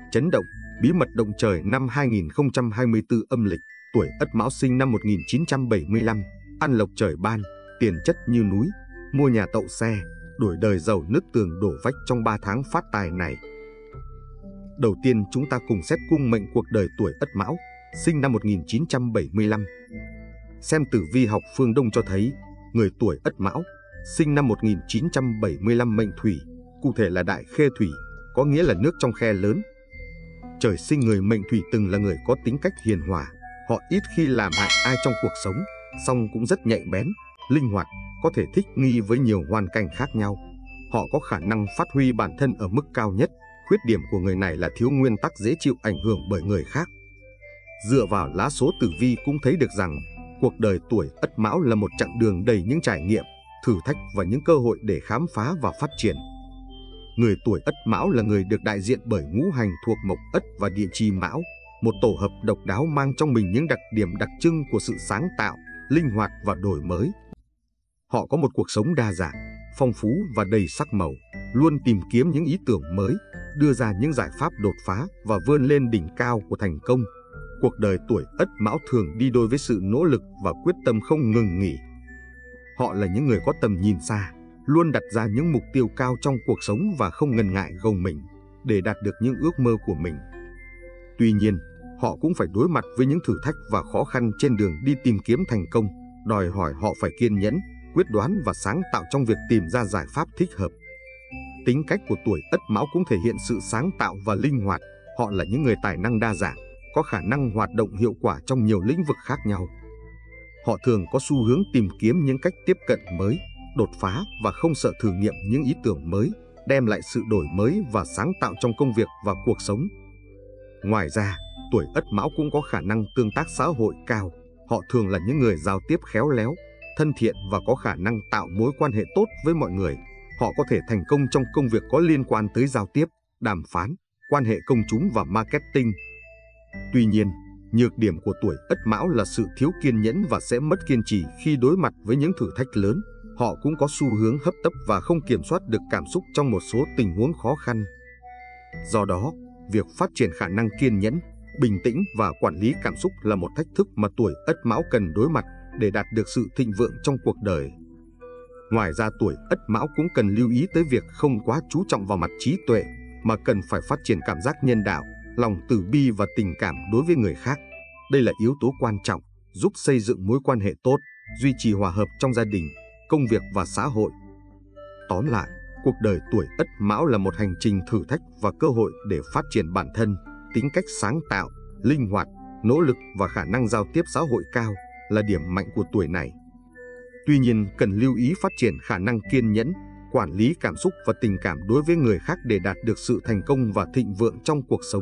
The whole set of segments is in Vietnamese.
Chấn động, bí mật động trời năm 2024 âm lịch, tuổi Ất Mão sinh năm 1975, ăn lộc trời ban, tiền chất như núi, mua nhà tậu xe, đổi đời giàu nứt tường đổ vách trong 3 tháng phát tài này. Đầu tiên chúng ta cùng xét cung mệnh cuộc đời tuổi Ất Mão, sinh năm 1975. Xem tử vi học phương Đông cho thấy, người tuổi Ất Mão, sinh năm 1975 mệnh thủy, cụ thể là đại khê thủy, có nghĩa là nước trong khe lớn. Trời sinh người mệnh thủy từng là người có tính cách hiền hòa, họ ít khi làm hại ai trong cuộc sống, song cũng rất nhạy bén, linh hoạt, có thể thích nghi với nhiều hoàn cảnh khác nhau. Họ có khả năng phát huy bản thân ở mức cao nhất. Khuyết điểm của người này là thiếu nguyên tắc, dễ chịu ảnh hưởng bởi người khác. Dựa vào lá số tử vi cũng thấy được rằng cuộc đời tuổi Ất Mão là một chặng đường đầy những trải nghiệm, thử thách và những cơ hội để khám phá và phát triển. Người tuổi Ất Mão là người được đại diện bởi ngũ hành thuộc mộc Ất và địa chi Mão, một tổ hợp độc đáo mang trong mình những đặc điểm đặc trưng của sự sáng tạo, linh hoạt và đổi mới. Họ có một cuộc sống đa dạng, phong phú và đầy sắc màu, luôn tìm kiếm những ý tưởng mới, đưa ra những giải pháp đột phá và vươn lên đỉnh cao của thành công. Cuộc đời tuổi Ất Mão thường đi đôi với sự nỗ lực và quyết tâm không ngừng nghỉ. Họ là những người có tầm nhìn xa, luôn đặt ra những mục tiêu cao trong cuộc sống và không ngần ngại gồng mình để đạt được những ước mơ của mình. Tuy nhiên, họ cũng phải đối mặt với những thử thách và khó khăn trên đường đi tìm kiếm thành công, đòi hỏi họ phải kiên nhẫn, quyết đoán và sáng tạo trong việc tìm ra giải pháp thích hợp. Tính cách của tuổi Ất Mão cũng thể hiện sự sáng tạo và linh hoạt. Họ là những người tài năng đa dạng, có khả năng hoạt động hiệu quả trong nhiều lĩnh vực khác nhau. Họ thường có xu hướng tìm kiếm những cách tiếp cận mới, đột phá và không sợ thử nghiệm những ý tưởng mới, đem lại sự đổi mới và sáng tạo trong công việc và cuộc sống. Ngoài ra, tuổi Ất Mão cũng có khả năng tương tác xã hội cao. Họ thường là những người giao tiếp khéo léo, thân thiện và có khả năng tạo mối quan hệ tốt với mọi người. Họ có thể thành công trong công việc có liên quan tới giao tiếp, đàm phán, quan hệ công chúng và marketing. Tuy nhiên, nhược điểm của tuổi Ất Mão là sự thiếu kiên nhẫn và sẽ mất kiên trì khi đối mặt với những thử thách lớn. Họ cũng có xu hướng hấp tấp và không kiểm soát được cảm xúc trong một số tình huống khó khăn. Do đó, việc phát triển khả năng kiên nhẫn, bình tĩnh và quản lý cảm xúc là một thách thức mà tuổi Ất Mão cần đối mặt để đạt được sự thịnh vượng trong cuộc đời. Ngoài ra, tuổi Ất Mão cũng cần lưu ý tới việc không quá chú trọng vào mặt trí tuệ, mà cần phải phát triển cảm giác nhân đạo, lòng từ bi và tình cảm đối với người khác. Đây là yếu tố quan trọng, giúp xây dựng mối quan hệ tốt, duy trì hòa hợp trong gia đình, công việc và xã hội. Tóm lại, cuộc đời tuổi Ất Mão là một hành trình thử thách và cơ hội để phát triển bản thân. Tính cách sáng tạo, linh hoạt, nỗ lực và khả năng giao tiếp xã hội cao là điểm mạnh của tuổi này. Tuy nhiên, cần lưu ý phát triển khả năng kiên nhẫn, quản lý cảm xúc và tình cảm đối với người khác để đạt được sự thành công và thịnh vượng trong cuộc sống.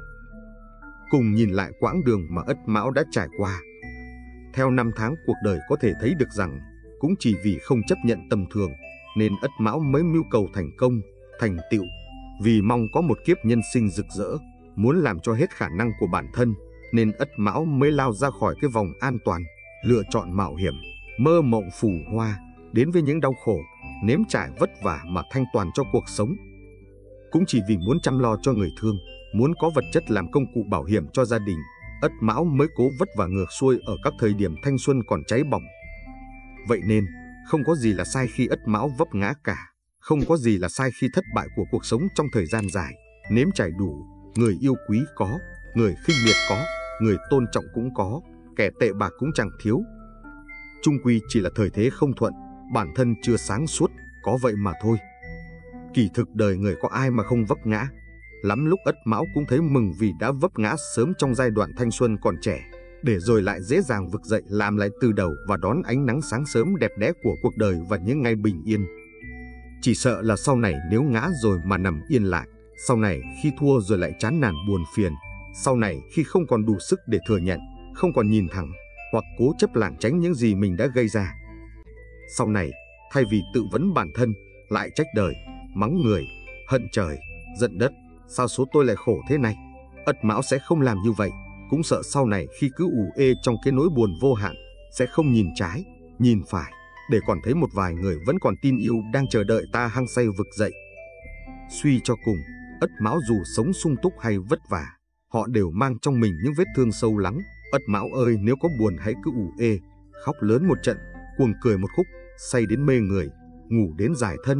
Cùng nhìn lại quãng đường mà Ất Mão đã trải qua. Theo năm tháng cuộc đời có thể thấy được rằng, cũng chỉ vì không chấp nhận tầm thường, nên Ất Mão mới mưu cầu thành công, thành tựu. Vì mong có một kiếp nhân sinh rực rỡ, muốn làm cho hết khả năng của bản thân, nên Ất Mão mới lao ra khỏi cái vòng an toàn, lựa chọn mạo hiểm, mơ mộng phù hoa, đến với những đau khổ, nếm trải vất vả mà thanh toàn cho cuộc sống. Cũng chỉ vì muốn chăm lo cho người thương, muốn có vật chất làm công cụ bảo hiểm cho gia đình, Ất Mão mới cố vất vả ngược xuôi ở các thời điểm thanh xuân còn cháy bỏng. Vậy nên, không có gì là sai khi Ất Mão vấp ngã cả, không có gì là sai khi thất bại của cuộc sống trong thời gian dài. Nếm trải đủ, người yêu quý có, người khinh miệt có, người tôn trọng cũng có, kẻ tệ bạc cũng chẳng thiếu. Chung quy chỉ là thời thế không thuận, bản thân chưa sáng suốt, có vậy mà thôi. Kỳ thực đời người có ai mà không vấp ngã. Lắm lúc Ất Mão cũng thấy mừng vì đã vấp ngã sớm trong giai đoạn thanh xuân còn trẻ, để rồi lại dễ dàng vực dậy làm lại từ đầu và đón ánh nắng sáng sớm đẹp đẽ của cuộc đời và những ngày bình yên. Chỉ sợ là sau này nếu ngã rồi mà nằm yên lại, sau này khi thua rồi lại chán nản buồn phiền, sau này khi không còn đủ sức để thừa nhận, không còn nhìn thẳng, hoặc cố chấp lảng tránh những gì mình đã gây ra. Sau này, thay vì tự vấn bản thân, lại trách đời, mắng người, hận trời, giận đất, sao số tôi lại khổ thế này. Ất Mão sẽ không làm như vậy, cũng sợ sau này khi cứ ù ê trong cái nỗi buồn vô hạn, sẽ không nhìn trái, nhìn phải, để còn thấy một vài người vẫn còn tin yêu đang chờ đợi ta hăng say vực dậy. Suy cho cùng, Ất Mão dù sống sung túc hay vất vả, họ đều mang trong mình những vết thương sâu lắng. Ất Mão ơi, nếu có buồn hãy cứ ủ ê, khóc lớn một trận, cuồng cười một khúc, say đến mê người, ngủ đến giải thân.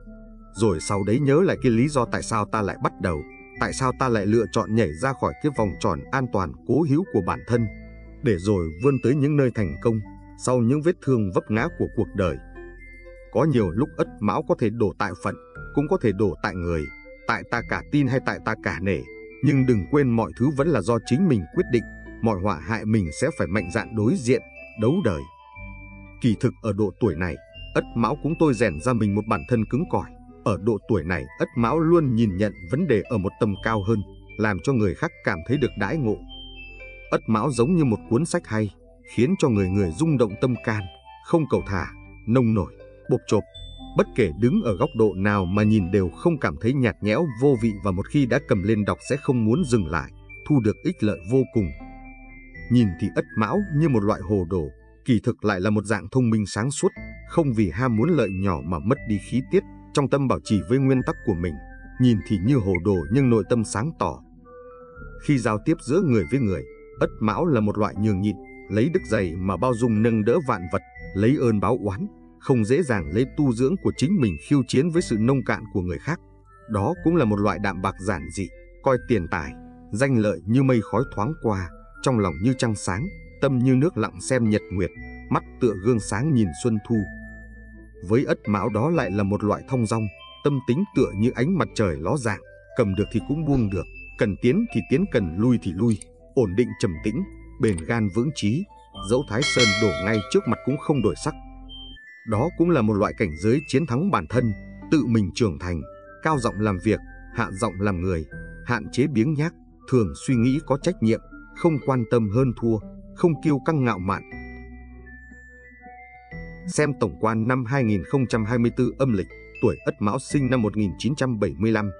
Rồi sau đấy nhớ lại cái lý do tại sao ta lại bắt đầu, tại sao ta lại lựa chọn nhảy ra khỏi cái vòng tròn an toàn cố hữu của bản thân, để rồi vươn tới những nơi thành công sau những vết thương vấp ngã của cuộc đời. Có nhiều lúc Ất Mão có thể đổ tại phận, cũng có thể đổ tại người, tại ta cả tin hay tại ta cả nể, nhưng đừng quên mọi thứ vẫn là do chính mình quyết định. Mọi họa hại mình sẽ phải mạnh dạn đối diện, đấu đời. Kỳ thực ở độ tuổi này, Ất Mão cũng tôi rèn ra mình một bản thân cứng cỏi. Ở độ tuổi này, Ất Mão luôn nhìn nhận vấn đề ở một tầm cao hơn, làm cho người khác cảm thấy được đãi ngộ. Ất Mão giống như một cuốn sách hay, khiến cho người người rung động tâm can, không cầu thả, nông nổi, bộp chộp. Bất kể đứng ở góc độ nào mà nhìn đều không cảm thấy nhạt nhẽo vô vị, và một khi đã cầm lên đọc sẽ không muốn dừng lại, thu được ích lợi vô cùng. Nhìn thì Ất Mão như một loại hồ đồ, kỳ thực lại là một dạng thông minh sáng suốt, không vì ham muốn lợi nhỏ mà mất đi khí tiết, trong tâm bảo trì với nguyên tắc của mình. Nhìn thì như hồ đồ nhưng nội tâm sáng tỏ. Khi giao tiếp giữa người với người, Ất Mão là một loại nhường nhịn, lấy đức dày mà bao dung nâng đỡ vạn vật, lấy ơn báo oán, không dễ dàng lấy tu dưỡng của chính mình khiêu chiến với sự nông cạn của người khác. Đó cũng là một loại đạm bạc giản dị, coi tiền tài, danh lợi như mây khói thoáng qua, trong lòng như trăng sáng, tâm như nước lặng xem nhật nguyệt, mắt tựa gương sáng nhìn xuân thu. Với Ất Mão đó lại là một loại thong dong, tâm tính tựa như ánh mặt trời ló dạng, cầm được thì cũng buông được, cần tiến thì tiến, cần lui thì lui, ổn định trầm tĩnh, bền gan vững chí, dẫu Thái Sơn đổ ngay trước mặt cũng không đổi sắc. Đó cũng là một loại cảnh giới chiến thắng bản thân, tự mình trưởng thành, cao giọng làm việc, hạ giọng làm người, hạn chế biếng nhác, thường suy nghĩ có trách nhiệm, không quan tâm hơn thua, không kiêu căng ngạo mạn. Xem tổng quan năm 2024 âm lịch, tuổi Ất Mão sinh năm 1975.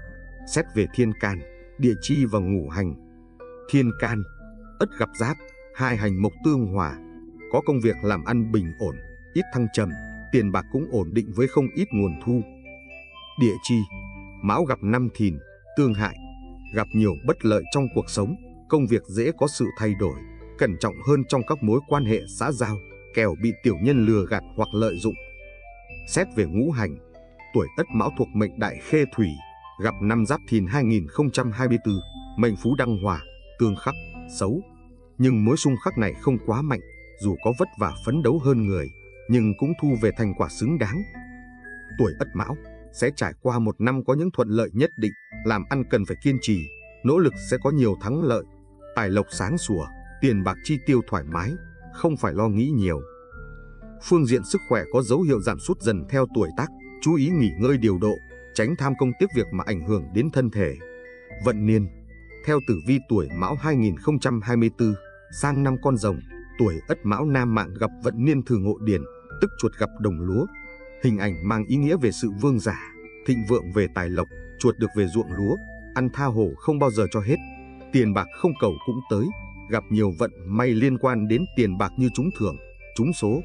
Xét về thiên can, địa chi và ngũ hành. Thiên can, Ất gặp Giáp, hai hành mộc tương hòa, có công việc làm ăn bình ổn, ít thăng trầm, tiền bạc cũng ổn định với không ít nguồn thu. Địa chi, Mão gặp năm Thìn, tương hại, gặp nhiều bất lợi trong cuộc sống, công việc dễ có sự thay đổi, cẩn trọng hơn trong các mối quan hệ xã giao, kẻo bị tiểu nhân lừa gạt hoặc lợi dụng. Xét về ngũ hành, tuổi Ất Mão thuộc mệnh Đại Khê Thủy, gặp năm Giáp Thìn 2024, mệnh Phú Đăng Hòa, tương khắc, xấu. Nhưng mối xung khắc này không quá mạnh, dù có vất vả phấn đấu hơn người, nhưng cũng thu về thành quả xứng đáng. Tuổi Ất Mão sẽ trải qua một năm có những thuận lợi nhất định, làm ăn cần phải kiên trì, nỗ lực sẽ có nhiều thắng lợi, tài lộc sáng sủa, tiền bạc chi tiêu thoải mái, không phải lo nghĩ nhiều. Phương diện sức khỏe có dấu hiệu giảm sút dần theo tuổi tác, chú ý nghỉ ngơi điều độ, tránh tham công tiếc việc mà ảnh hưởng đến thân thể. Vận niên, theo tử vi tuổi Mão 2024, sang năm Con Rồng, tuổi Ất Mão nam mạng gặp vận niên Thử Ngộ Điền, tức chuột gặp đồng lúa. Hình ảnh mang ý nghĩa về sự vương giả, thịnh vượng về tài lộc, chuột được về ruộng lúa, ăn tha hồ không bao giờ cho hết. Tiền bạc không cầu cũng tới, gặp nhiều vận may liên quan đến tiền bạc như trúng thưởng, trúng số.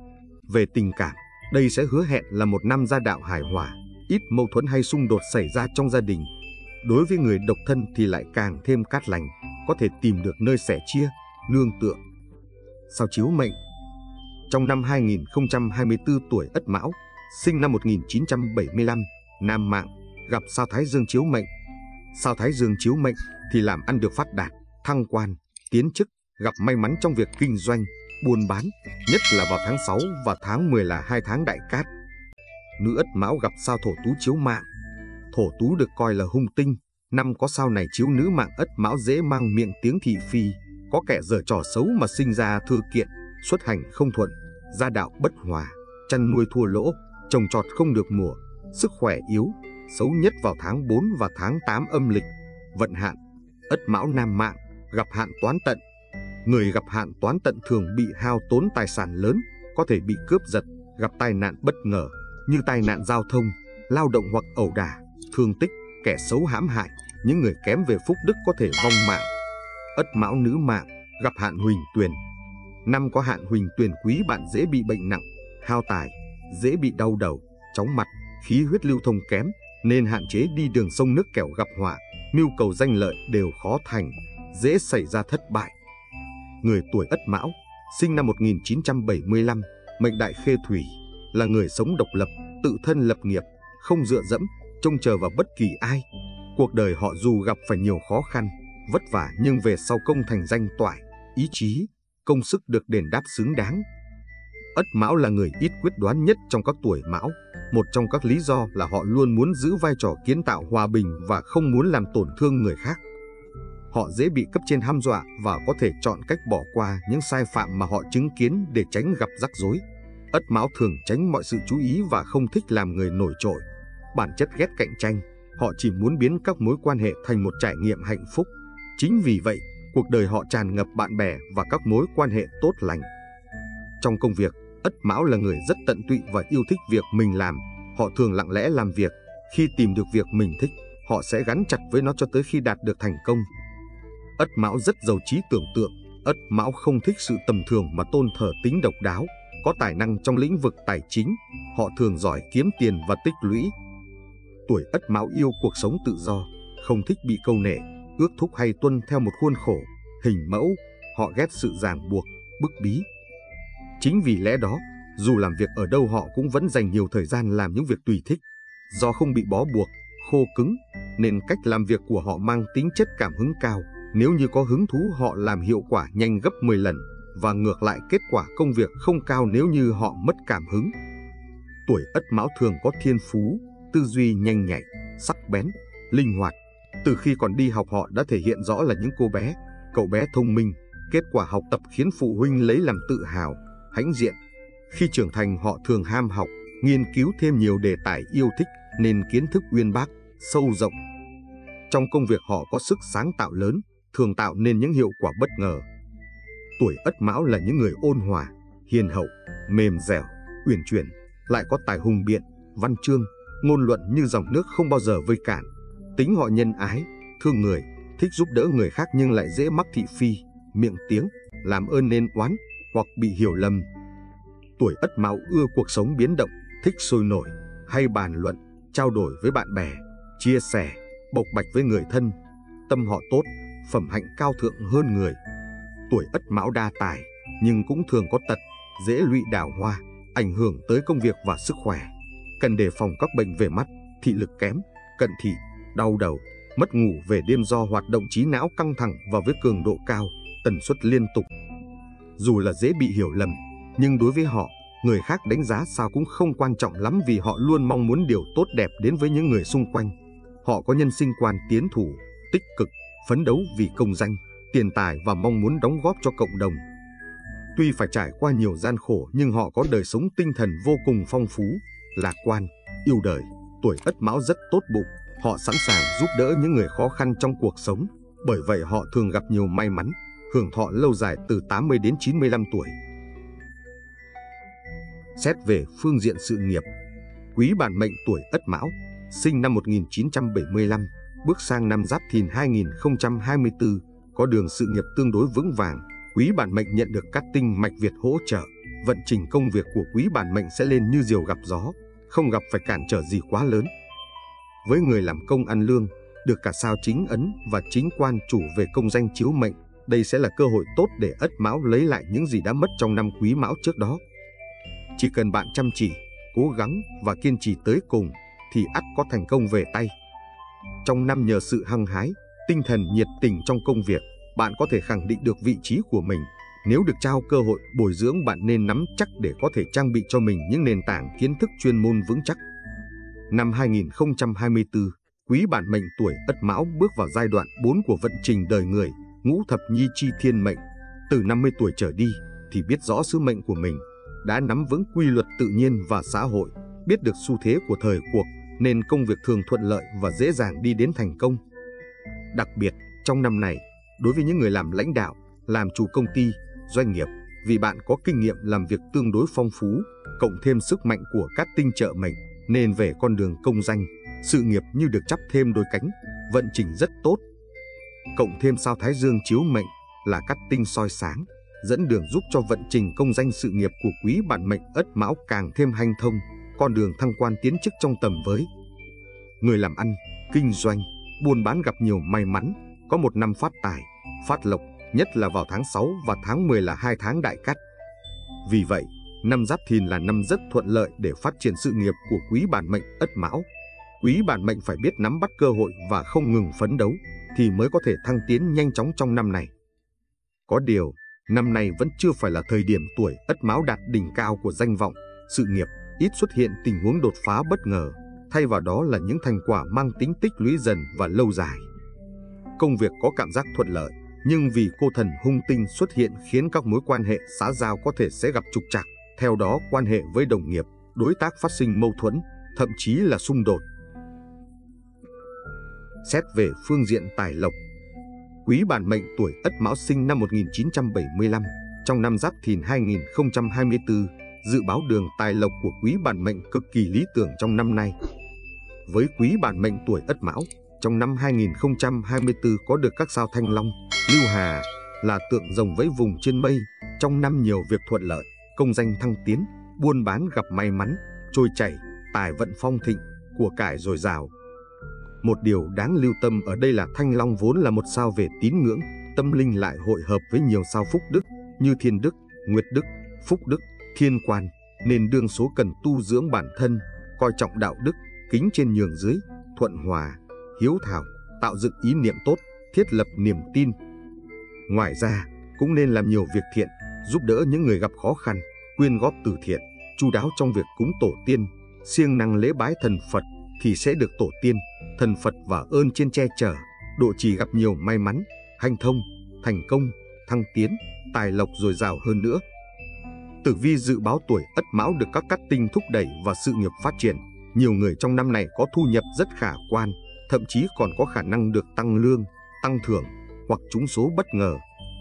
Về tình cảm, đây sẽ hứa hẹn là một năm gia đạo hài hòa, ít mâu thuẫn hay xung đột xảy ra trong gia đình. Đối với người độc thân thì lại càng thêm cát lành, có thể tìm được nơi sẻ chia, nương tựa. Sao chiếu mệnh? Trong năm 2024, tuổi Ất Mão, sinh năm 1975, nam mạng, gặp sao Thái Dương chiếu mệnh. Sao Thái Dương chiếu mệnh thì làm ăn được phát đạt, thăng quan, tiến chức, gặp may mắn trong việc kinh doanh, buôn bán, nhất là vào tháng 6 và tháng 10 là hai tháng đại cát. Nữ Ất Mão gặp sao Thổ Tú chiếu mạng. Thổ Tú được coi là hung tinh, năm có sao này chiếu nữ mạng Ất Mão dễ mang miệng tiếng thị phi, có kẻ giở trò xấu mà sinh ra thư kiện, xuất hành không thuận, gia đạo bất hòa, chăn nuôi thua lỗ, trồng trọt không được mùa, sức khỏe yếu, xấu nhất vào tháng 4 và tháng 8 âm lịch. Vận hạn, Ất Mão nam mạng, gặp hạn toán tận. Người gặp hạn toán tận thường bị hao tốn tài sản lớn, có thể bị cướp giật, gặp tai nạn bất ngờ, như tai nạn giao thông, lao động hoặc ẩu đả, thương tích, kẻ xấu hãm hại, những người kém về phúc đức có thể vong mạng. Ất Mão nữ mạng, gặp hạn Huỳnh Tuyền. Năm có hạn Huỳnh Tuyền quý bạn dễ bị bệnh nặng, hao tài, dễ bị đau đầu, chóng mặt, khí huyết lưu thông kém, nên hạn chế đi đường sông nước kẻo gặp họa, mưu cầu danh lợi đều khó thành, dễ xảy ra thất bại. Người tuổi Ất Mão, sinh năm 1975, mệnh Đại Khê Thủy, là người sống độc lập, tự thân lập nghiệp, không dựa dẫm, trông chờ vào bất kỳ ai. Cuộc đời họ dù gặp phải nhiều khó khăn, vất vả nhưng về sau công thành danh toại, ý chí, công sức được đền đáp xứng đáng. Ất Mão là người ít quyết đoán nhất trong các tuổi Mão. Một trong các lý do là họ luôn muốn giữ vai trò kiến tạo hòa bình và không muốn làm tổn thương người khác. Họ dễ bị cấp trên hăm dọa và có thể chọn cách bỏ qua những sai phạm mà họ chứng kiến để tránh gặp rắc rối. Ất Mão thường tránh mọi sự chú ý và không thích làm người nổi trội. Bản chất ghét cạnh tranh, họ chỉ muốn biến các mối quan hệ thành một trải nghiệm hạnh phúc. Chính vì vậy, cuộc đời họ tràn ngập bạn bè và các mối quan hệ tốt lành. Trong công việc, Ất Mão là người rất tận tụy và yêu thích việc mình làm. Họ thường lặng lẽ làm việc. Khi tìm được việc mình thích, họ sẽ gắn chặt với nó cho tới khi đạt được thành công. Ất Mão rất giàu trí tưởng tượng. Ất Mão không thích sự tầm thường mà tôn thờ tính độc đáo. Có tài năng trong lĩnh vực tài chính, họ thường giỏi kiếm tiền và tích lũy. Tuổi Ất Mão yêu cuộc sống tự do, không thích bị câu nệ, ước thúc hay tuân theo một khuôn khổ, hình mẫu. Họ ghét sự ràng buộc, bức bí. Chính vì lẽ đó, dù làm việc ở đâu họ cũng vẫn dành nhiều thời gian làm những việc tùy thích. Do không bị bó buộc, khô cứng, nên cách làm việc của họ mang tính chất cảm hứng cao. Nếu như có hứng thú họ làm hiệu quả nhanh gấp 10 lần, và ngược lại kết quả công việc không cao nếu như họ mất cảm hứng. Tuổi Ất Mão thường có thiên phú, tư duy nhanh nhạy, sắc bén, linh hoạt. Từ khi còn đi học họ đã thể hiện rõ là những cậu bé thông minh. Kết quả học tập khiến phụ huynh lấy làm tự hào, hãnh diện. Khi trưởng thành họ thường ham học, nghiên cứu thêm nhiều đề tài yêu thích nên kiến thức uyên bác, sâu rộng. Trong công việc họ có sức sáng tạo lớn, thường tạo nên những hiệu quả bất ngờ. Tuổi Ất Mão là những người ôn hòa, hiền hậu, mềm dẻo, uyển chuyển, lại có tài hùng biện, văn chương, ngôn luận như dòng nước không bao giờ vơi cạn. Tính họ nhân ái, thương người, thích giúp đỡ người khác nhưng lại dễ mắc thị phi, miệng tiếng, làm ơn nên oán, hoặc bị hiểu lầm. Tuổi Ất Mão ưa cuộc sống biến động, thích sôi nổi, hay bàn luận, trao đổi với bạn bè, chia sẻ, bộc bạch với người thân. Tâm họ tốt, phẩm hạnh cao thượng hơn người. Tuổi Ất Mão đa tài, nhưng cũng thường có tật, dễ lụy đào hoa, ảnh hưởng tới công việc và sức khỏe. Cần đề phòng các bệnh về mắt, thị lực kém, cận thị, đau đầu, mất ngủ về đêm do hoạt động trí não căng thẳng và với cường độ cao, tần suất liên tục. Dù là dễ bị hiểu lầm, nhưng đối với họ, người khác đánh giá sao cũng không quan trọng lắm vì họ luôn mong muốn điều tốt đẹp đến với những người xung quanh. Họ có nhân sinh quan tiến thủ, tích cực, phấn đấu vì công danh, tiền tài và mong muốn đóng góp cho cộng đồng. Tuy phải trải qua nhiều gian khổ nhưng họ có đời sống tinh thần vô cùng phong phú, lạc quan, yêu đời. Tuổi Ất Mão rất tốt bụng, họ sẵn sàng giúp đỡ những người khó khăn trong cuộc sống. Bởi vậy họ thường gặp nhiều may mắn, hưởng thọ lâu dài từ 80 đến 95 tuổi. Xét về phương diện sự nghiệp, Quý bản mệnh tuổi Ất Mão, sinh năm 1975, bước sang năm Giáp Thìn 2024, có đường sự nghiệp tương đối vững vàng. Quý bản mệnh nhận được các tinh mạch Việt hỗ trợ, vận trình công việc của quý bản mệnh sẽ lên như diều gặp gió, không gặp phải cản trở gì quá lớn. Với người làm công ăn lương, được cả sao chính ấn và chính quan chủ về công danh chiếu mệnh, đây sẽ là cơ hội tốt để Ất Mão lấy lại những gì đã mất trong năm Quý Mão trước đó. Chỉ cần bạn chăm chỉ, cố gắng và kiên trì tới cùng, thì ắt có thành công về tay. Trong năm nhờ sự hăng hái, tinh thần nhiệt tình trong công việc, bạn có thể khẳng định được vị trí của mình. Nếu được trao cơ hội bồi dưỡng, bạn nên nắm chắc để có thể trang bị cho mình những nền tảng kiến thức chuyên môn vững chắc. Năm 2024, quý bản mệnh tuổi Ất Mão bước vào giai đoạn 4 của vận trình đời người, ngũ thập nhi chi thiên mệnh. Từ 50 tuổi trở đi thì biết rõ sứ mệnh của mình, đã nắm vững quy luật tự nhiên và xã hội, biết được xu thế của thời cuộc, nên công việc thường thuận lợi và dễ dàng đi đến thành công. Đặc biệt, trong năm này, đối với những người làm lãnh đạo, làm chủ công ty, doanh nghiệp, vì bạn có kinh nghiệm làm việc tương đối phong phú, cộng thêm sức mạnh của các tinh trợ mệnh, nên về con đường công danh, sự nghiệp như được chắp thêm đôi cánh, vận trình rất tốt. Cộng thêm sao Thái Dương chiếu mệnh là các tinh soi sáng, dẫn đường giúp cho vận trình công danh sự nghiệp của quý bản mệnh Ất Mão càng thêm hanh thông, con đường thăng quan tiến chức trong tầm với. Người làm ăn, kinh doanh, buôn bán gặp nhiều may mắn, có một năm phát tài, phát lộc, nhất là vào tháng 6 và tháng 10 là 2 tháng đại cát. Vì vậy, năm Giáp Thìn là năm rất thuận lợi để phát triển sự nghiệp của quý bản mệnh Ất Mão. Quý bản mệnh phải biết nắm bắt cơ hội và không ngừng phấn đấu thì mới có thể thăng tiến nhanh chóng trong năm này. Có điều, năm nay vẫn chưa phải là thời điểm tuổi Ất Mão đạt đỉnh cao của danh vọng, sự nghiệp, ít xuất hiện tình huống đột phá bất ngờ, thay vào đó là những thành quả mang tính tích lũy dần và lâu dài. Công việc có cảm giác thuận lợi, nhưng vì cô thần hung tinh xuất hiện khiến các mối quan hệ xã giao có thể sẽ gặp trục trặc, theo đó quan hệ với đồng nghiệp, đối tác phát sinh mâu thuẫn, thậm chí là xung đột. Xét về phương diện tài lộc, quý bản mệnh tuổi Ất Mão sinh năm 1975, trong năm Giáp Thìn 2024, dự báo đường tài lộc của quý bản mệnh cực kỳ lý tưởng trong năm nay. Với quý bản mệnh tuổi Ất Mão, trong năm 2024 có được các sao Thanh Long, Lưu Hà là tượng rồng vẫy vùng trên mây, trong năm nhiều việc thuận lợi, công danh thăng tiến, buôn bán gặp may mắn, trôi chảy, tài vận phong thịnh, của cải dồi dào. Một điều đáng lưu tâm ở đây là Thanh Long vốn là một sao về tín ngưỡng, tâm linh lại hội hợp với nhiều sao phúc đức như Thiên Đức, Nguyệt Đức, Phúc Đức, Thiên Quan, nên đương số cần tu dưỡng bản thân, coi trọng đạo đức, kính trên nhường dưới, thuận hòa, hiếu thảo, tạo dựng ý niệm tốt, thiết lập niềm tin. Ngoài ra, cũng nên làm nhiều việc thiện, giúp đỡ những người gặp khó khăn, quyên góp từ thiện, chu đáo trong việc cúng tổ tiên, siêng năng lễ bái thần Phật thì sẽ được tổ tiên, thần Phật và ơn trên che chở, độ trì gặp nhiều may mắn, hanh thông, thành công, thăng tiến, tài lộc dồi dào hơn nữa. Tử vi dự báo tuổi Ất Mão được các cát tinh thúc đẩy và sự nghiệp phát triển. Nhiều người trong năm này có thu nhập rất khả quan, thậm chí còn có khả năng được tăng lương, tăng thưởng hoặc trúng số bất ngờ.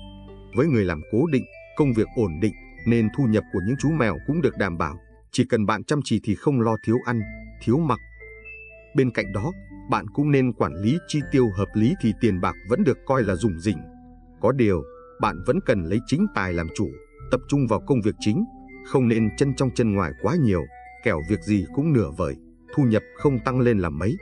Với người làm cố định, công việc ổn định nên thu nhập của những chú mèo cũng được đảm bảo. Chỉ cần bạn chăm chỉ thì không lo thiếu ăn, thiếu mặc. Bên cạnh đó, bạn cũng nên quản lý chi tiêu hợp lý thì tiền bạc vẫn được coi là rủng rỉnh. Có điều, bạn vẫn cần lấy chính tài làm chủ, tập trung vào công việc chính, không nên chân trong chân ngoài quá nhiều, kẻo việc gì cũng nửa vời, thu nhập không tăng lên là mấy.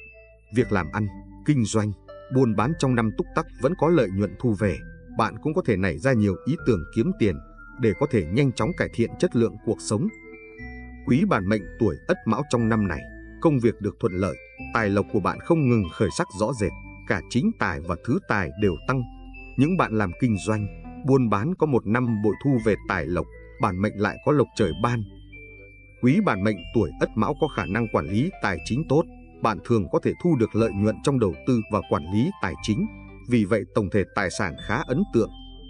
Việc làm ăn, kinh doanh, buôn bán trong năm túc tắc vẫn có lợi nhuận thu về, bạn cũng có thể nảy ra nhiều ý tưởng kiếm tiền để có thể nhanh chóng cải thiện chất lượng cuộc sống. Quý bản mệnh tuổi Ất Mão trong năm này, công việc được thuận lợi, tài lộc của bạn không ngừng khởi sắc rõ rệt, cả chính tài và thứ tài đều tăng. Những bạn làm kinh doanh, buôn bán có một năm bội thu về tài lộc, bản mệnh lại có lộc trời ban. Quý bản mệnh tuổi Ất Mão có khả năng quản lý tài chính tốt, bạn thường có thể thu được lợi nhuận trong đầu tư và quản lý tài chính, vì vậy tổng thể tài sản khá ấn tượng.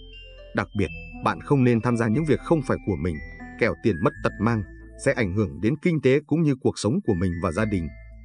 Đặc biệt, bạn không nên tham gia những việc không phải của mình, kẻo tiền mất tật mang, sẽ ảnh hưởng đến kinh tế cũng như cuộc sống của mình và gia đình.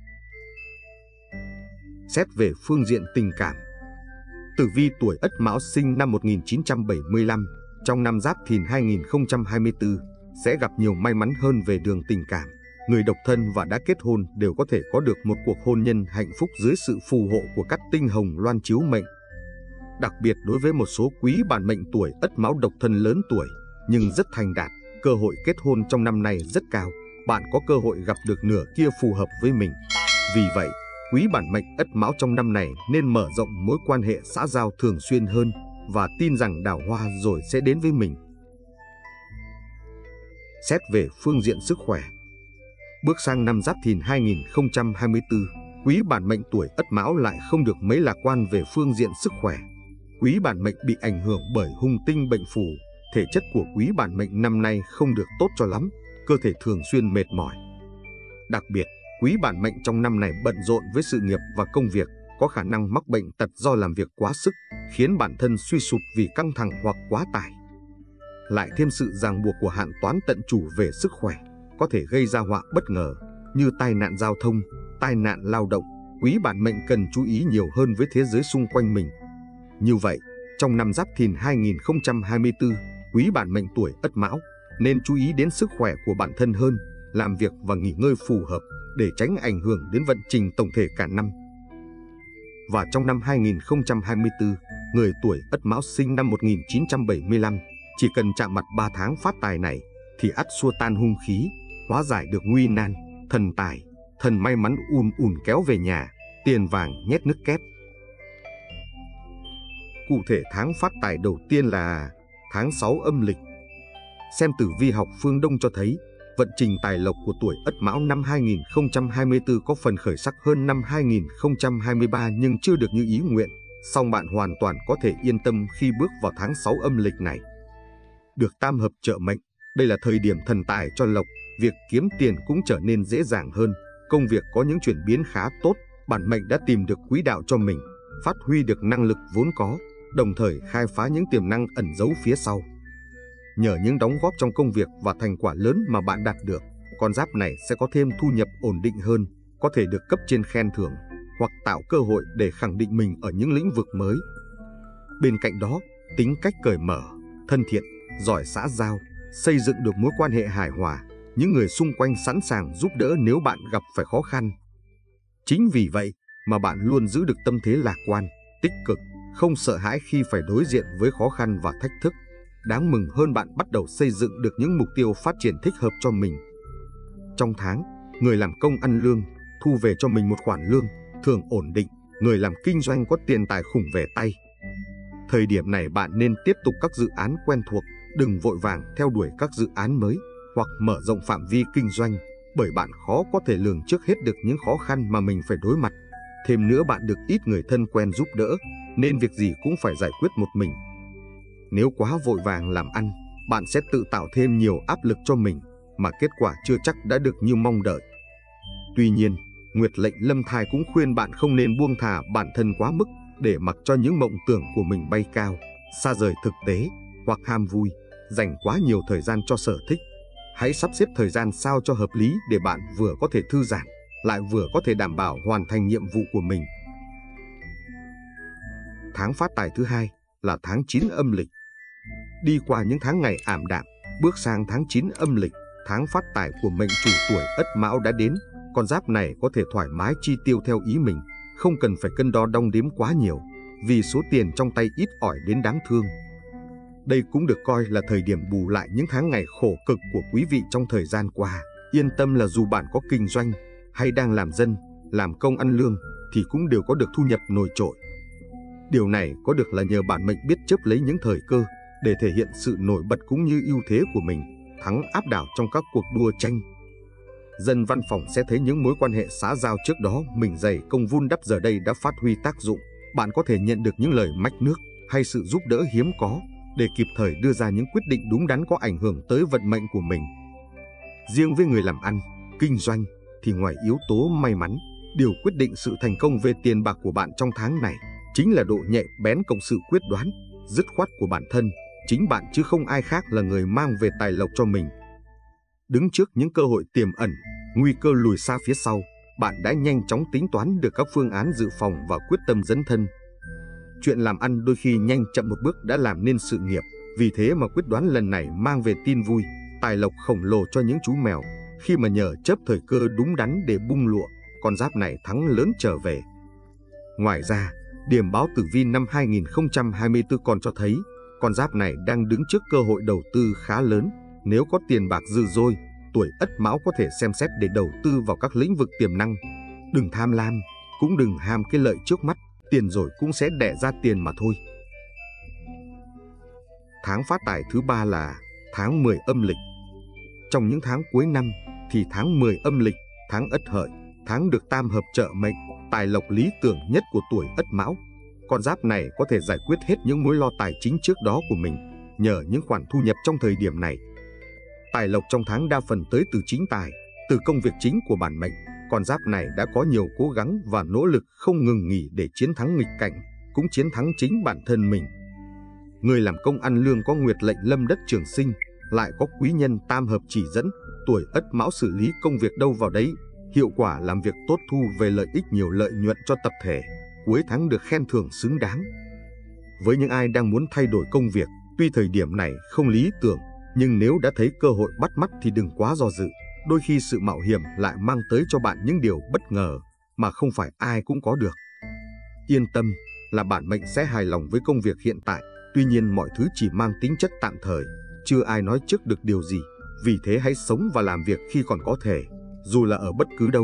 Xét về phương diện tình cảm, tử vi tuổi Ất Mão sinh năm 1975, trong năm Giáp Thìn 2024 sẽ gặp nhiều may mắn hơn về đường tình cảm. Người độc thân và đã kết hôn đều có thể có được một cuộc hôn nhân hạnh phúc dưới sự phù hộ của các tinh hồng loan chiếu mệnh. Đặc biệt đối với một số quý bản mệnh tuổi Ất Mão độc thân lớn tuổi nhưng rất thành đạt, cơ hội kết hôn trong năm nay rất cao, bạn có cơ hội gặp được nửa kia phù hợp với mình. Vì vậy, quý bản mệnh Ất Mão trong năm này nên mở rộng mối quan hệ xã giao thường xuyên hơn và tin rằng đào hoa rồi sẽ đến với mình. Xét về phương diện sức khỏe, bước sang năm Giáp Thìn 2024, quý bản mệnh tuổi Ất Mão lại không được mấy lạc quan về phương diện sức khỏe. Quý bản mệnh bị ảnh hưởng bởi hung tinh bệnh phù, thể chất của quý bản mệnh năm nay không được tốt cho lắm, cơ thể thường xuyên mệt mỏi. Đặc biệt, quý bản mệnh trong năm này bận rộn với sự nghiệp và công việc, có khả năng mắc bệnh tật do làm việc quá sức, khiến bản thân suy sụp vì căng thẳng hoặc quá tải. Lại thêm sự ràng buộc của hạn toán tận chủ về sức khỏe, có thể gây ra họa bất ngờ như tai nạn giao thông, tai nạn lao động. Quý bản mệnh cần chú ý nhiều hơn với thế giới xung quanh mình. Như vậy, trong năm Giáp Thìn 2024, quý bản mệnh tuổi Ất Mão nên chú ý đến sức khỏe của bản thân hơn, làm việc và nghỉ ngơi phù hợp để tránh ảnh hưởng đến vận trình tổng thể cả năm. Và trong năm 2024, người tuổi Ất Mão sinh năm 1975 chỉ cần chạm mặt 3 tháng phát tài này thì ắt xua tan hung khí, hóa giải được nguy nan, thần tài, thần may mắn kéo về nhà, tiền vàng nhét nước két. Cụ thể tháng phát tài đầu tiên là tháng 6 âm lịch. Xem tử vi học phương Đông cho thấy, vận trình tài lộc của tuổi Ất Mão năm 2024 có phần khởi sắc hơn năm 2023 nhưng chưa được như ý nguyện, song bạn hoàn toàn có thể yên tâm khi bước vào tháng 6 âm lịch này. Được tam hợp trợ mệnh, đây là thời điểm thần tài cho lộc, việc kiếm tiền cũng trở nên dễ dàng hơn, công việc có những chuyển biến khá tốt, bản mệnh đã tìm được quỹ đạo cho mình, phát huy được năng lực vốn có, đồng thời khai phá những tiềm năng ẩn giấu phía sau. Nhờ những đóng góp trong công việc và thành quả lớn mà bạn đạt được, con giáp này sẽ có thêm thu nhập ổn định hơn, có thể được cấp trên khen thưởng hoặc tạo cơ hội để khẳng định mình ở những lĩnh vực mới. Bên cạnh đó, tính cách cởi mở, thân thiện, giỏi xã giao, xây dựng được mối quan hệ hài hòa, những người xung quanh sẵn sàng giúp đỡ nếu bạn gặp phải khó khăn. Chính vì vậy mà bạn luôn giữ được tâm thế lạc quan, tích cực, không sợ hãi khi phải đối diện với khó khăn và thách thức. Đáng mừng hơn, bạn bắt đầu xây dựng được những mục tiêu phát triển thích hợp cho mình. Trong tháng, người làm công ăn lương, thu về cho mình một khoản lương, thường ổn định, người làm kinh doanh có tiền tài khủng về tay. Thời điểm này bạn nên tiếp tục các dự án quen thuộc, đừng vội vàng theo đuổi các dự án mới hoặc mở rộng phạm vi kinh doanh, bởi bạn khó có thể lường trước hết được những khó khăn mà mình phải đối mặt. Thêm nữa, bạn được ít người thân quen giúp đỡ, nên việc gì cũng phải giải quyết một mình. Nếu quá vội vàng làm ăn, bạn sẽ tự tạo thêm nhiều áp lực cho mình, mà kết quả chưa chắc đã được như mong đợi. Tuy nhiên, Nguyệt lệnh Lâm Thai cũng khuyên bạn không nên buông thả bản thân quá mức, để mặc cho những mộng tưởng của mình bay cao, xa rời thực tế, hoặc ham vui, dành quá nhiều thời gian cho sở thích. Hãy sắp xếp thời gian sao cho hợp lý để bạn vừa có thể thư giãn, lại vừa có thể đảm bảo hoàn thành nhiệm vụ của mình. Tháng phát tài thứ hai là tháng 9 âm lịch. Đi qua những tháng ngày ảm đạm, bước sang tháng 9 âm lịch, tháng phát tài của mệnh chủ tuổi Ất Mão đã đến. Con giáp này có thể thoải mái chi tiêu theo ý mình, không cần phải cân đo đong đếm quá nhiều, vì số tiền trong tay ít ỏi đến đáng thương. Đây cũng được coi là thời điểm bù lại những tháng ngày khổ cực của quý vị trong thời gian qua. Yên tâm là dù bạn có kinh doanh hay đang làm dân, làm công ăn lương thì cũng đều có được thu nhập nổi trội. Điều này có được là nhờ bản mệnh biết chớp lấy những thời cơ để thể hiện sự nổi bật cũng như ưu thế của mình, thắng áp đảo trong các cuộc đua tranh. Dân văn phòng sẽ thấy những mối quan hệ xã giao trước đó mình dày công vun đắp giờ đây đã phát huy tác dụng. Bạn có thể nhận được những lời mách nước hay sự giúp đỡ hiếm có để kịp thời đưa ra những quyết định đúng đắn có ảnh hưởng tới vận mệnh của mình. Riêng với người làm ăn, kinh doanh thì ngoài yếu tố may mắn, điều quyết định sự thành công về tiền bạc của bạn trong tháng này chính là độ nhạy bén cộng sự quyết đoán, dứt khoát của bản thân. Chính bạn chứ không ai khác là người mang về tài lộc cho mình. Đứng trước những cơ hội tiềm ẩn, nguy cơ lùi xa phía sau, bạn đã nhanh chóng tính toán được các phương án dự phòng và quyết tâm dấn thân. Chuyện làm ăn đôi khi nhanh chậm một bước đã làm nên sự nghiệp, vì thế mà quyết đoán lần này mang về tin vui, tài lộc khổng lồ cho những chú mèo, khi mà nhờ chớp thời cơ đúng đắn để bung lụa, con giáp này thắng lớn trở về. Ngoài ra, điểm báo tử vi năm 2024 còn cho thấy, con giáp này đang đứng trước cơ hội đầu tư khá lớn. Nếu có tiền bạc dư dôi, tuổi Ất Mão có thể xem xét để đầu tư vào các lĩnh vực tiềm năng. Đừng tham lam, cũng đừng ham cái lợi trước mắt, tiền rồi cũng sẽ đẻ ra tiền mà thôi. Tháng phát tài thứ ba là tháng 10 âm lịch. Trong những tháng cuối năm thì tháng 10 âm lịch, tháng Ất Hợi, tháng được tam hợp trợ mệnh, tài lộc lý tưởng nhất của tuổi Ất Mão. Con giáp này có thể giải quyết hết những mối lo tài chính trước đó của mình nhờ những khoản thu nhập trong thời điểm này. Tài lộc trong tháng đa phần tới từ chính tài, từ công việc chính của bản mệnh. Con giáp này đã có nhiều cố gắng và nỗ lực không ngừng nghỉ để chiến thắng nghịch cảnh, cũng chiến thắng chính bản thân mình. Người làm công ăn lương có Nguyệt lệnh Lâm Đất Trường Sinh, lại có quý nhân tam hợp chỉ dẫn, tuổi Ất Mão xử lý công việc đâu vào đấy, hiệu quả làm việc tốt, thu về lợi ích nhiều, lợi nhuận cho tập thể, cuối tháng được khen thưởng xứng đáng. Với những ai đang muốn thay đổi công việc, tuy thời điểm này không lý tưởng, nhưng nếu đã thấy cơ hội bắt mắt thì đừng quá do dự. Đôi khi sự mạo hiểm lại mang tới cho bạn những điều bất ngờ mà không phải ai cũng có được. Yên tâm là bản mệnh sẽ hài lòng với công việc hiện tại, tuy nhiên mọi thứ chỉ mang tính chất tạm thời, chưa ai nói trước được điều gì. Vì thế hãy sống và làm việc khi còn có thể, dù là ở bất cứ đâu,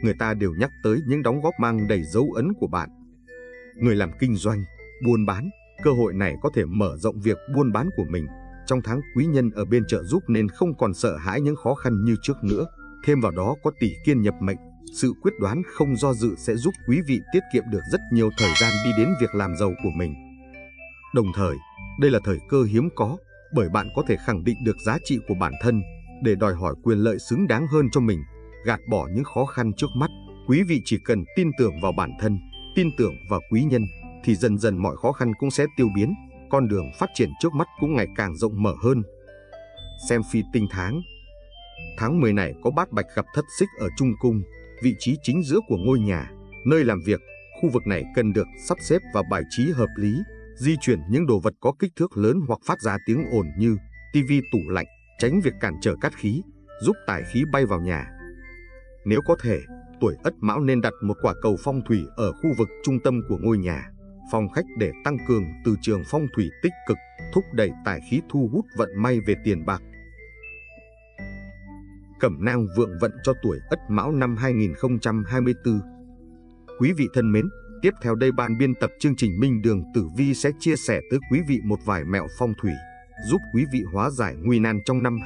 người ta đều nhắc tới những đóng góp mang đầy dấu ấn của bạn. Người làm kinh doanh, buôn bán, cơ hội này có thể mở rộng việc buôn bán của mình. Trong tháng quý nhân ở bên trợ giúp nên không còn sợ hãi những khó khăn như trước nữa. Thêm vào đó có tỷ kiên nhập mệnh, sự quyết đoán không do dự sẽ giúp quý vị tiết kiệm được rất nhiều thời gian đi đến việc làm giàu của mình. Đồng thời, đây là thời cơ hiếm có, bởi bạn có thể khẳng định được giá trị của bản thân để đòi hỏi quyền lợi xứng đáng hơn cho mình, gạt bỏ những khó khăn trước mắt. Quý vị chỉ cần tin tưởng vào bản thân, tin tưởng vào quý nhân, thì dần dần mọi khó khăn cũng sẽ tiêu biến, con đường phát triển trước mắt cũng ngày càng rộng mở hơn. Xem phi tinh tháng. Tháng 10 này có bát bạch gặp thất xích ở trung cung, vị trí chính giữa của ngôi nhà, nơi làm việc. Khu vực này cần được sắp xếp và bài trí hợp lý, di chuyển những đồ vật có kích thước lớn hoặc phát ra tiếng ồn như tivi, tủ lạnh, tránh việc cản trở cát khí, giúp tài khí bay vào nhà. Nếu có thể, tuổi Ất Mão nên đặt một quả cầu phong thủy ở khu vực trung tâm của ngôi nhà, phòng khách để tăng cường từ trường phong thủy tích cực, thúc đẩy tài khí, thu hút vận may về tiền bạc. Cẩm nang vượng vận cho tuổi Ất Mão năm 2024. Quý vị thân mến, tiếp theo đây ban biên tập chương trình Minh Đường Tử Vi sẽ chia sẻ tới quý vị một vài mẹo phong thủy, giúp quý vị hóa giải nguy nan trong năm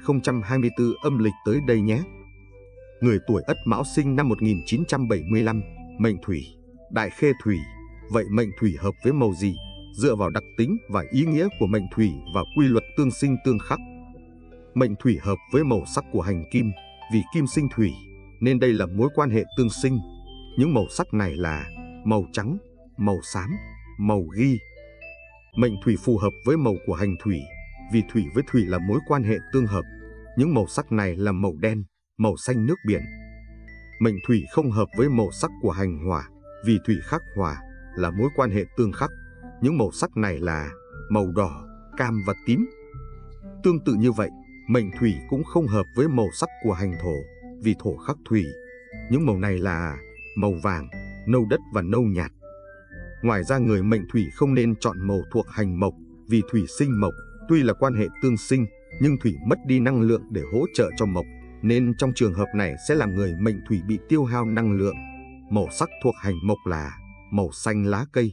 2024 âm lịch tới đây nhé. Người tuổi Ất Mão sinh năm 1975, mệnh Thủy, Đại Khê Thủy. Vậy mệnh Thủy hợp với màu gì? Dựa vào đặc tính và ý nghĩa của mệnh Thủy và quy luật tương sinh tương khắc, mệnh Thủy hợp với màu sắc của hành kim, vì kim sinh thủy, nên đây là mối quan hệ tương sinh. Những màu sắc này là màu trắng, màu xám, màu ghi. Mệnh Thủy phù hợp với màu của hành thủy, vì thủy với thủy là mối quan hệ tương hợp. Những màu sắc này là màu đen, màu xanh nước biển. Mệnh Thủy không hợp với màu sắc của hành hỏa, vì thủy khắc hỏa là mối quan hệ tương khắc. Những màu sắc này là màu đỏ, cam và tím. Tương tự như vậy, mệnh Thủy cũng không hợp với màu sắc của hành thổ, vì thổ khắc thủy. Những màu này là màu vàng, nâu đất và nâu nhạt. Ngoài ra, người mệnh Thủy không nên chọn màu thuộc hành mộc, vì thủy sinh mộc. Tuy là quan hệ tương sinh, nhưng thủy mất đi năng lượng để hỗ trợ cho mộc, nên trong trường hợp này sẽ làm người mệnh Thủy bị tiêu hao năng lượng. Màu sắc thuộc hành mộc là màu xanh lá cây.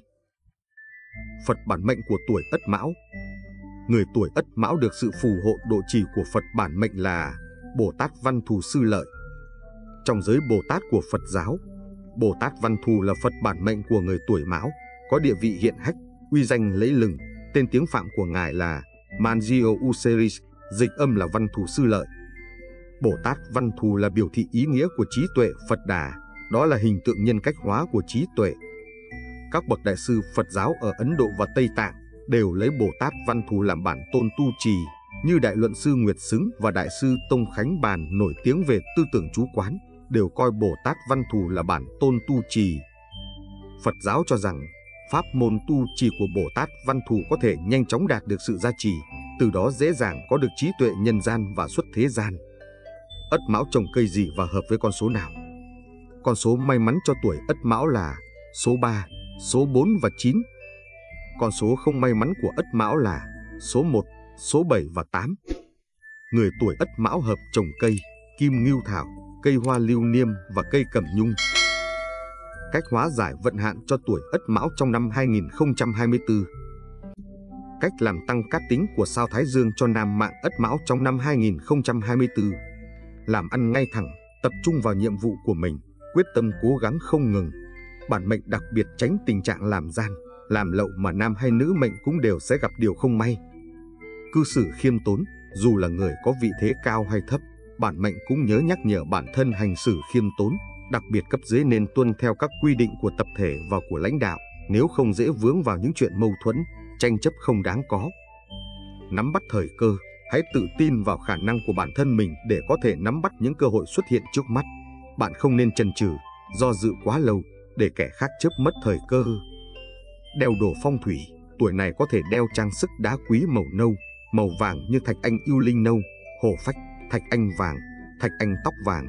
Phật bản mệnh của tuổi Ất Mão. Người tuổi Ất Mão được sự phù hộ độ trì của Phật bản mệnh là Bồ Tát Văn Thù Sư Lợi. Trong giới Bồ Tát của Phật giáo, Bồ Tát Văn Thù là Phật bản mệnh của người tuổi Mão, có địa vị hiển hách, uy danh lẫy lừng. Tên tiếng Phạm của ngài là Manjio Useris, dịch âm là Văn Thù Sư Lợi. Bồ Tát Văn Thù là biểu thị ý nghĩa của trí tuệ Phật Đà, đó là hình tượng nhân cách hóa của trí tuệ. Các bậc đại sư Phật giáo ở Ấn Độ và Tây Tạng đều lấy Bồ Tát Văn Thù làm bản tôn tu trì, như Đại Luận Sư Nguyệt Xứng và Đại sư Tông Khánh Bàn nổi tiếng về tư tưởng chú quán, đều coi Bồ Tát Văn Thù là bản tôn tu trì. Phật giáo cho rằng pháp môn tu trì của Bồ Tát Văn Thù có thể nhanh chóng đạt được sự gia trì, từ đó dễ dàng có được trí tuệ nhân gian và xuất thế gian. Ất Mão trồng cây gì và hợp với con số nào? Con số may mắn cho tuổi Ất Mão là số 3, số 4 và 9. Con số không may mắn của Ất Mão là số 1, số 7 và 8. Người tuổi Ất Mão hợp trồng cây kim ngưu thảo, cây hoa lưu niêm và cây cẩm nhung. Cách hóa giải vận hạn cho tuổi Ất Mão trong năm 2024. Cách làm tăng cát tính của sao Thái Dương cho nam mạng Ất Mão trong năm 2024. Làm ăn ngay thẳng, tập trung vào nhiệm vụ của mình, quyết tâm cố gắng không ngừng. Bản mệnh đặc biệt tránh tình trạng làm gian, làm lậu mà nam hay nữ mệnh cũng đều sẽ gặp điều không may. Cư xử khiêm tốn, dù là người có vị thế cao hay thấp, bản mệnh cũng nhớ nhắc nhở bản thân hành xử khiêm tốn, đặc biệt cấp dưới nên tuân theo các quy định của tập thể và của lãnh đạo, nếu không dễ vướng vào những chuyện mâu thuẫn, tranh chấp không đáng có. Nắm bắt thời cơ, hãy tự tin vào khả năng của bản thân mình để có thể nắm bắt những cơ hội xuất hiện trước mắt. Bạn không nên chần chừ, do dự quá lâu để kẻ khác chớp mất thời cơ. Đeo đồ phong thủy, tuổi này có thể đeo trang sức đá quý màu nâu, màu vàng như thạch anh yêu linh nâu, hồ phách, thạch anh vàng, thạch anh tóc vàng.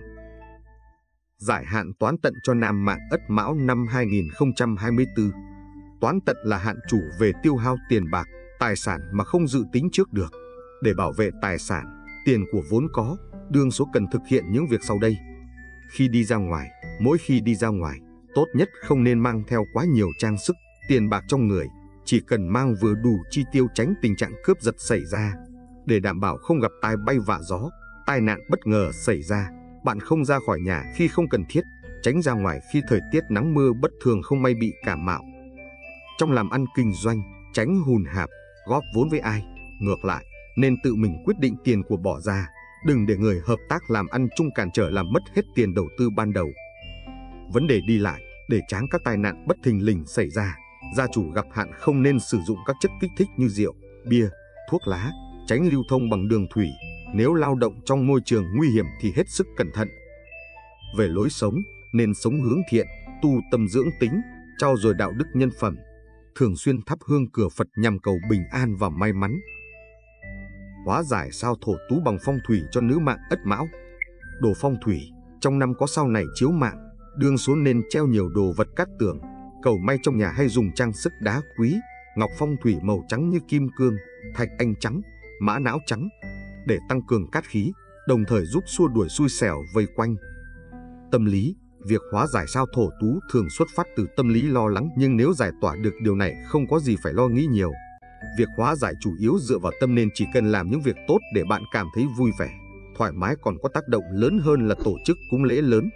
Giải hạn toán tận cho nam mạng Ất Mão năm 2024. Toán tận là hạn chủ về tiêu hao tiền bạc, tài sản mà không dự tính trước được. Để bảo vệ tài sản, tiền của vốn có, đương số cần thực hiện những việc sau đây. Khi đi ra ngoài, Mỗi khi đi ra ngoài, tốt nhất không nên mang theo quá nhiều trang sức, tiền bạc trong người, chỉ cần mang vừa đủ chi tiêu tránh tình trạng cướp giật xảy ra. Để đảm bảo không gặp tai bay vạ gió, tai nạn bất ngờ xảy ra, bạn không ra khỏi nhà khi không cần thiết, tránh ra ngoài khi thời tiết nắng mưa bất thường không may bị cảm mạo. Trong làm ăn kinh doanh, tránh hùn hạp, góp vốn với ai. Ngược lại, nên tự mình quyết định tiền của bỏ ra, đừng để người hợp tác làm ăn chung cản trở làm mất hết tiền đầu tư ban đầu. Vấn đề đi lại, để tránh các tai nạn bất thình lình xảy ra, gia chủ gặp hạn không nên sử dụng các chất kích thích như rượu, bia, thuốc lá, tránh lưu thông bằng đường thủy. Nếu lao động trong môi trường nguy hiểm thì hết sức cẩn thận. Về lối sống, nên sống hướng thiện, tu tâm dưỡng tính, trau dồi đạo đức nhân phẩm, thường xuyên thắp hương cửa Phật nhằm cầu bình an và may mắn. Hóa giải sao thổ tú bằng phong thủy cho nữ mạng Ất Mão. Đồ phong thủy, trong năm có sao này chiếu mạng, đương số nên treo nhiều đồ vật cát tường, cầu may trong nhà hay dùng trang sức đá quý, ngọc phong thủy màu trắng như kim cương, thạch anh trắng, mã não trắng, để tăng cường cát khí, đồng thời giúp xua đuổi xui xẻo vây quanh. Tâm lý, việc hóa giải sao thổ tú thường xuất phát từ tâm lý lo lắng, nhưng nếu giải tỏa được điều này không có gì phải lo nghĩ nhiều. Việc hóa giải chủ yếu dựa vào tâm nên chỉ cần làm những việc tốt để bạn cảm thấy vui vẻ, thoải mái, còn có tác động lớn hơn là tổ chức cúng lễ lớn.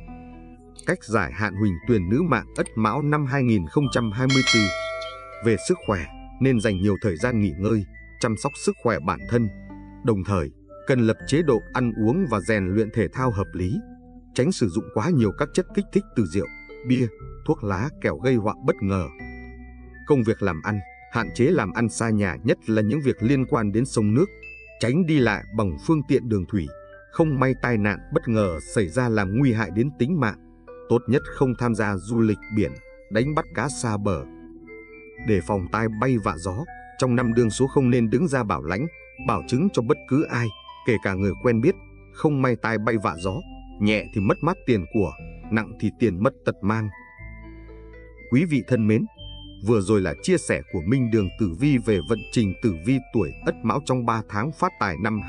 Cách giải hạn huỳnh tuyền nữ mạng Ất Mão năm 2024. Về sức khỏe, nên dành nhiều thời gian nghỉ ngơi, chăm sóc sức khỏe bản thân. Đồng thời, cần lập chế độ ăn uống và rèn luyện thể thao hợp lý, tránh sử dụng quá nhiều các chất kích thích từ rượu, bia, thuốc lá kẻo gây họa bất ngờ. Công việc làm ăn, hạn chế làm ăn xa nhà, nhất là những việc liên quan đến sông nước, tránh đi lại bằng phương tiện đường thủy, không may tai nạn bất ngờ xảy ra làm nguy hại đến tính mạng. Tốt nhất không tham gia du lịch biển, đánh bắt cá xa bờ. Để phòng tai bay vạ gió, trong năm đương số không nên đứng ra bảo lãnh, bảo chứng cho bất cứ ai, kể cả người quen biết, không may tai bay vạ gió, nhẹ thì mất mát tiền của, nặng thì tiền mất tật mang. Quý vị thân mến, vừa rồi là chia sẻ của Minh Đường Tử Vi về vận trình tử vi tuổi Ất Mão trong 3 tháng phát tài năm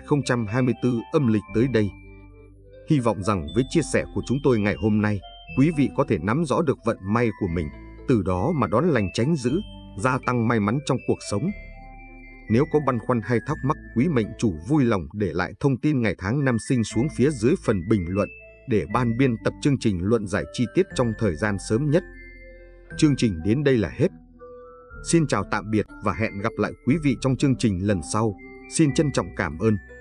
2024 âm lịch tới đây. Hy vọng rằng với chia sẻ của chúng tôi ngày hôm nay, quý vị có thể nắm rõ được vận may của mình, từ đó mà đón lành tránh dữ, gia tăng may mắn trong cuộc sống. Nếu có băn khoăn hay thắc mắc, quý mệnh chủ vui lòng để lại thông tin ngày tháng năm sinh xuống phía dưới phần bình luận để ban biên tập chương trình luận giải chi tiết trong thời gian sớm nhất. Chương trình đến đây là hết. Xin chào tạm biệt và hẹn gặp lại quý vị trong chương trình lần sau. Xin trân trọng cảm ơn.